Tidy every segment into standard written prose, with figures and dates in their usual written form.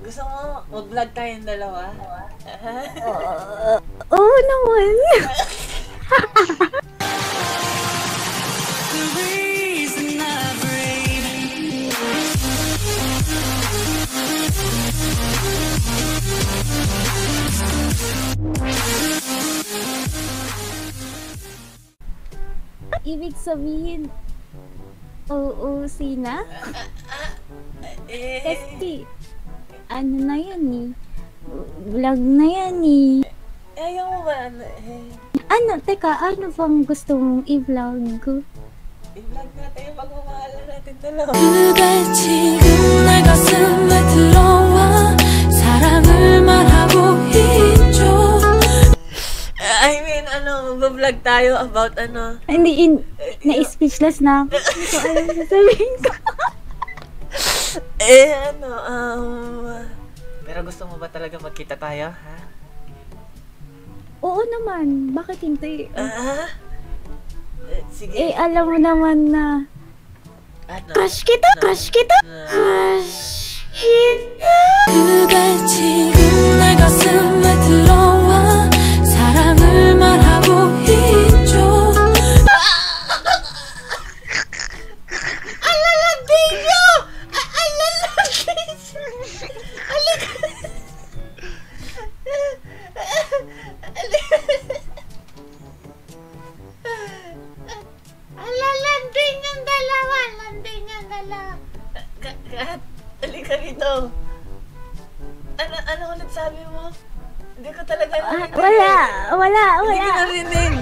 Gusto mo mag-vlog tayong dalawa? Oo naman. Ibig sabihin, oo, sina? Kasi, ano na yan eh. Vlog na yan eh. Ayaw mo ba? Ano, teka, ano bang gusto mong i-vlog? I-vlog natin yung pagmamahalan natin dalawa. 그대 지금 내 가슴에 들어와 사랑을 말하고 있죠. I mean, mag-vlog tayo about Hindi, na-speechless na ako. Hindi ko alam sasabihin ko. Pero gusto mo ba talaga magkita tayo, ha? Oo naman, bakit hindi? Sige. Alam mo naman na crush kita, crush kita, crush kita. 그대 지금 내 가슴에 들어와 사랑을 말하고 있죠. Alaladinyo! Alaladinyo! Alalanding ang dalawa! Landing ang dalawa! Kat, halika rito! Ano ulit sabi mo? Hindi ko talaga narinig. Wala. Hindi ko narinig.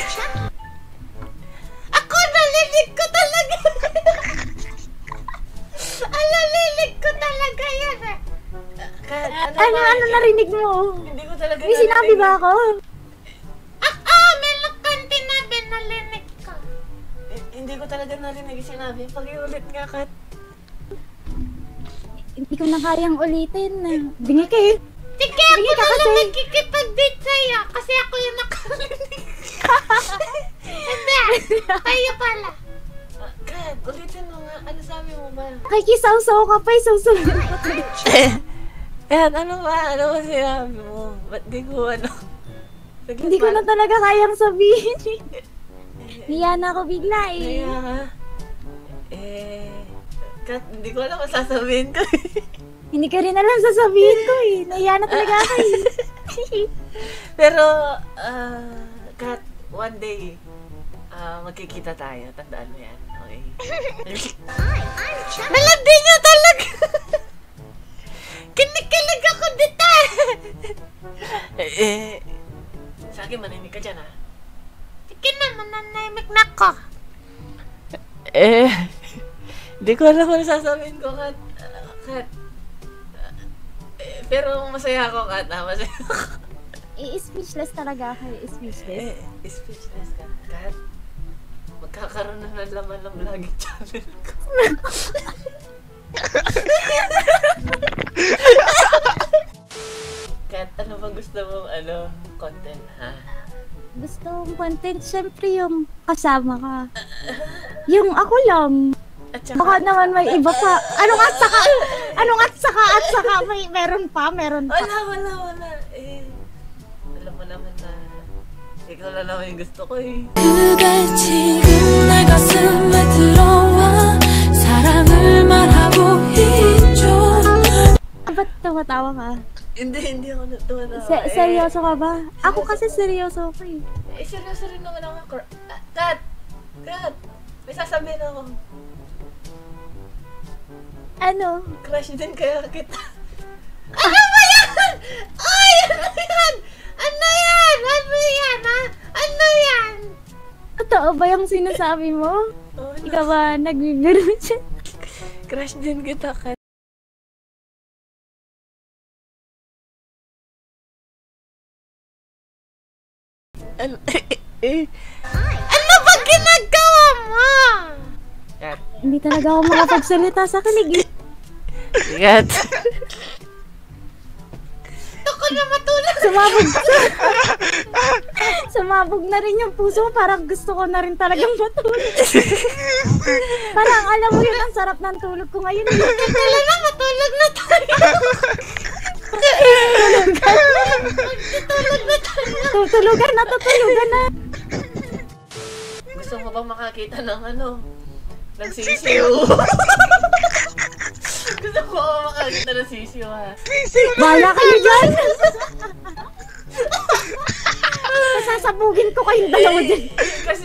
Ako narinig ko talaga! Narinig ko talaga yan eh! Kat, Ano narinig mo? Hindi ko talaga May sinabi ba ako? Meron kang tinabi, narinig ko. Hindi ko talaga narinig yung sinabi. Pag-iulit nga, Kat. Hindi ko na kayang ulitin. Bingi ka eh. Sige, ako na lang nagkikipag-date sa'yo. Kasi ako yung nakarinig. Hindi, kayo pala. Kat, ulitin mo nga. Ano sabi mo ba? Kikisaw-saw ka pa, isaw-saw ka pa. Yan, ano ba? Ano ba sinabi mo? Ba't di ko Hindi ko na talaga kayang sabihin eh. Niya na ako bigla eh. Kaya ka? Kat, hindi ko alam kung sasabihin ko eh. Hindi ka rin alam sasabihin ko eh. Naiya na talaga ako eh. Pero, Kat, one day, magkikita tayo. Tandaan mo yan. Okay? Nalandi niyo talaga! Kinikilig ako dito! Sa akin, maninig ka dyan, ha? Sige na, mananayimik na ako. Hindi ko alam kung sasabihin ko, Kat. Kat. Pero masaya ako, Kat, ha? Masaya ako. I-speechless talaga ako eh. Speechless. Speechless ka, Kat. Magkakaroon na ng laman ng vlogging channel ko. Kat, ano ba gusto mong content, ha? Gusto kong content, syempre yung kasama ka. Yung ako lang. At saka, Baka naman may iba pa. Ano nga saka, meron pa. Wala. Alam mo naman na ikaw na naman yung gusto ko eh. 그대 지금 내 가슴에 들어와 사랑을 말하고 있죠. Ba't tumatawa ka? Hindi ako natuwa. Seryoso ka ba? Ako kasi seryoso ako eh. Seryoso rin naman ako. Kat! May sasabihin ako. Ano? Crush din kaya kita. Ano ba yan? Ay! Ano yan? Ano yan? Totoo ba yung sinasabi mo? Oh, Ikaw ba nagbibiro dyan? crush din kita, Kat. Ano ba ginagawa mo? Kat. Hindi talaga ako makapagsalita sa kilig. Kat. Ako na matulog. Sumabog na rin yung puso. Parang gusto ko na rin talagang matulog. Parang alam mo yun, ang sarap ng tulog ko ngayon. Kailan na matulog na tayo. Tulugan na. Gusto mo bang makakita ng ng sisiw? Gusto ko bang makakita ng sisiw, ha? Bahala kayo dyan! Sasabugin ko kayong dalawa dyan. Kasi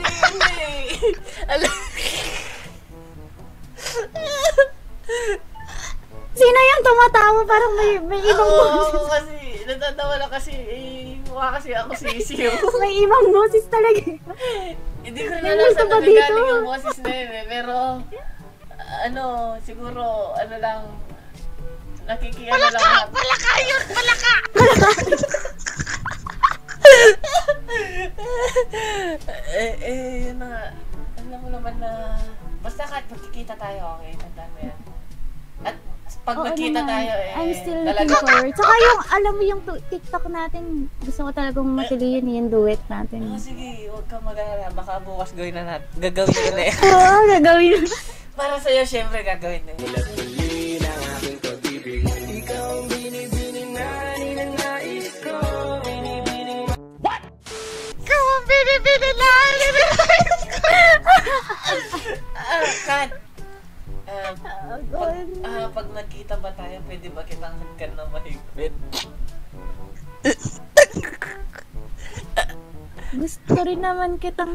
Sino yung tumatawa? Parang may ibang boses. Oo, kasi natatawa na kasi mukha kasi ako sisiw. May ibang boses talaga. Hindi ko na alam saan nagagaling yung boses na yun, pero siguro lang nakikiyama lang. Palaka yun! Palaka! Yun na nga. Alam mo naman na basta kahit magkikita tayo, okay? Tandaan mo yan. At pag magkita tayo, I'm still looking talaga forward. Saka yung, alam mo yung TikTok natin, gusto ko talagang matuloy yun yung duet natin. sige, huwag kang mag-alala. Baka bukas gawin na natin. Gagawin ko na yan. Oo, gagawin. Para sa'yo, syempre, gagawin na yun. Ikaw ang binibini na Kat, pag nagkita ba tayo, pwede ba kitang hagkan na mahigpit? Gusto rin naman kitang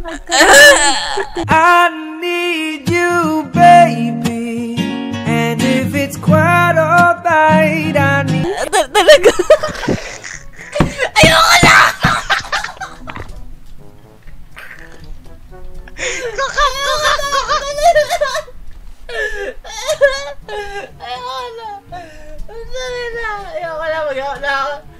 I need you, baby. And if it's quite alright, I need... Talaga? Ayoko na! Kukak! Ayoko na! Ayoko na!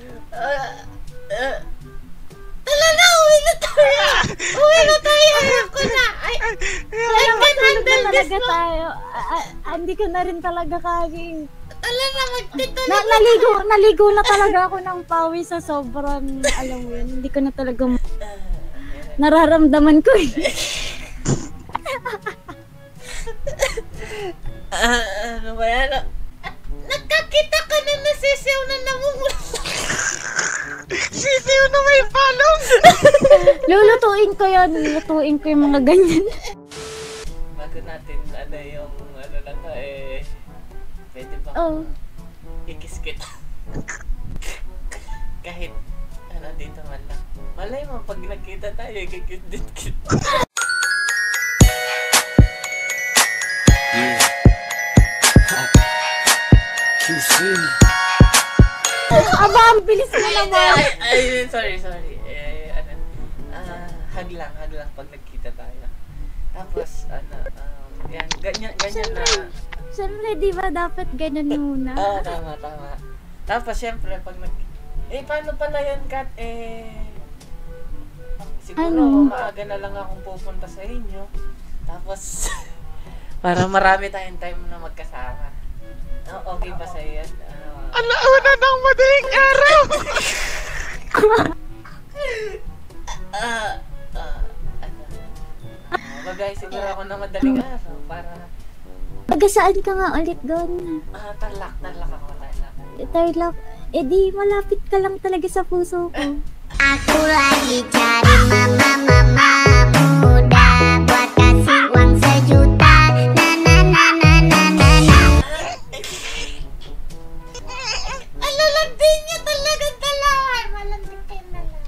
Tala na! Uwi na tayo! Ayoko na! I can handle this mo! Hindi ko na rin talaga kaya. Tala na! Magtituloy! Naligo na talaga ako ng pawis sa sobrang, alam mo yun, hindi ko na talaga nararamdaman ko eh. Ano ba yan? Nagkakita ka na nasisiw na namumula. Sisiw na may palong! Lulutuin ko yun. Lutuin ko yung mga ganyan. Bago natin, yung lang na pwede ba? Ikis kita. Kahit, dito man lang. Malay mo, pag nakita tayo, ikikit din kita. QC. Aba, ang bilis mo naman. Sorry. Hag lang pag nagkita tayo. Tapos, yan, ganyan na. Siyempre, di ba dapat ganun muna? Tama. Tapos, siyempre, pag paano pala yan, Kat? Siguro, maaga na lang akong pupunta sa inyo. Tapos, para marami tayong time na magkasama. Okay ba sa'yo yan? Alauna ng madaling araw! Bagay siguro ako na madaling araw para... Taga-saan ka nga ulit doon? Tarlac ako. Tarlac? Di malapit ka lang talaga sa puso ko. Aku lagi cari mama muda buat kasih uang sejuta. Alalandi niya talaga dalawa. Malandi kayo na lang.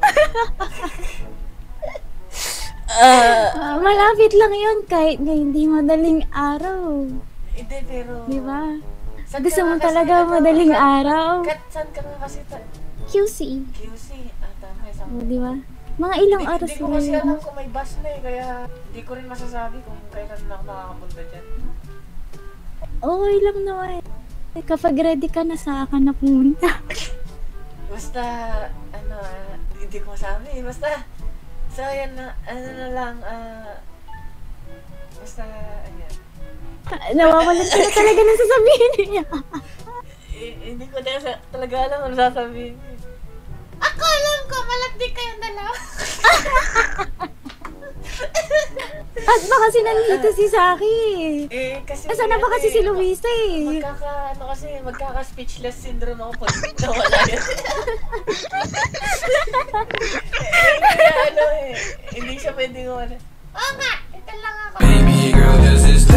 Malapit lang yun kahit na hindi madaling araw. Hindi, pero... Di ba? Gusto mo talaga madaling araw? Saan ka nga kasi QC. Tama. Di ba? Mga ilang oras Hindi ko kasi alam kung may bus na kaya hindi ko rin masasabi kung kailan na ako makakapunta dyan. Okay lang naman. Kapag ready ka na, saan ka na pumunta? Basta, hindi ko masabi. Basta, so ayan na, basta, ayan. Nawawalan ka na talaga ng sasabihin niya. Hindi ko talaga alam ano sasabihin. Ako alam ko, malandi kayong dalawa. At ba kasi nandito si Saki? Kasi Nasaan na ba kasi si Luisa eh? Magkaka-speechless syndrome ako pag nawala yun. Hindi siya pwedeng wala. Oo nga, ito lang ako. Baby girl, does this